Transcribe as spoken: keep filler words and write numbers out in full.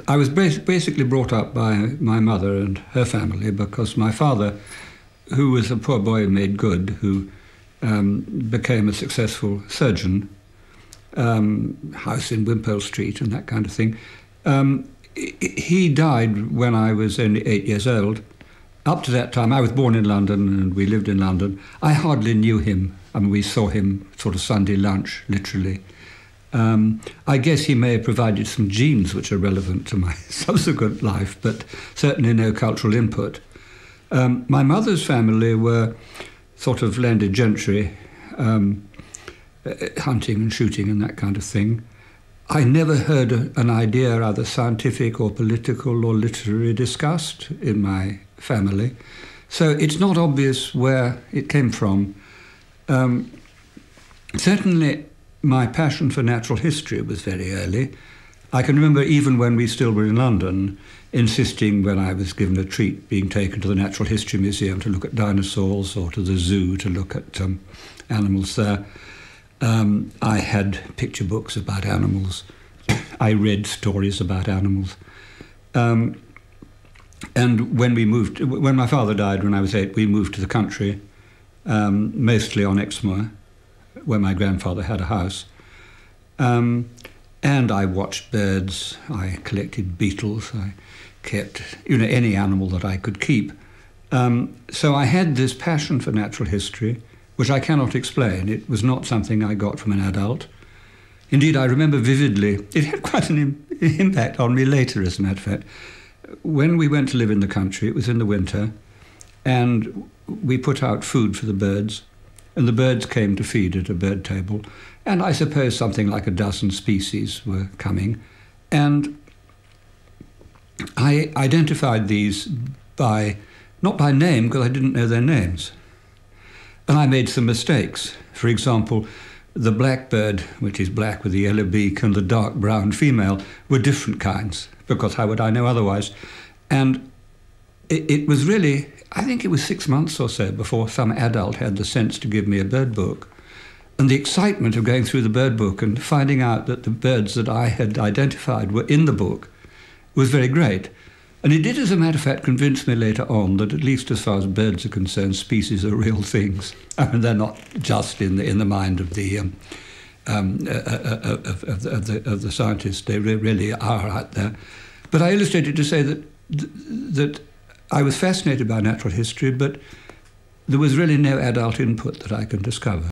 I was basically brought up by my mother and her family, because my father, who was a poor boy made good, who um, became a successful surgeon, um, house in Wimpole Street and that kind of thing, um, he died when I was only eight years old. Up to that time, I was born in London and we lived in London. I hardly knew him. I mean, we saw him sort of Sunday lunch, literally. Um, I guess he may have provided some genes which are relevant to my subsequent life, but certainly no cultural input. Um, my mother's family were sort of landed gentry, um, hunting and shooting and that kind of thing. I never heard a, an idea, either scientific or political or literary, discussed in my family. So it's not obvious where it came from. Um, certainly, my passion for natural history was very early. I can remember, even when we still were in London, insisting, when I was given a treat, being taken to the Natural History Museum to look at dinosaurs, or to the zoo to look at um, animals there. Um, I had picture books about animals. I read stories about animals. Um, and when we moved, when my father died when I was eight, we moved to the country, um, mostly on Exmoor, where my grandfather had a house. Um, and I watched birds, I collected beetles, I kept, you know, any animal that I could keep. Um, so I had this passion for natural history, which I cannot explain. It was not something I got from an adult. Indeed, I remember vividly, it had quite an im- impact on me later, as a matter of fact. When we went to live in the country, it was in the winter, and we put out food for the birds, and the birds came to feed at a bird table, and I suppose something like a dozen species were coming, and I identified these by, not by name, because I didn't know their names. And I made some mistakes. For example, the blackbird, which is black with a yellow beak, and the dark brown female were different kinds, because how would I know otherwise? And it, it was really, I think it was six months or so before some adult had the sense to give me a bird book. And the excitement of going through the bird book and finding out that the birds that I had identified were in the book was very great. And it did, as a matter of fact, convince me later on that, at least as far as birds are concerned, species are real things. I mean, they're not just in the in the mind of the um, um, uh, uh, uh, of, of, the, of, the, of the scientists. They re- really are out there. But I illustrated to say that th- that I was fascinated by natural history, but there was really no adult input that I can discover.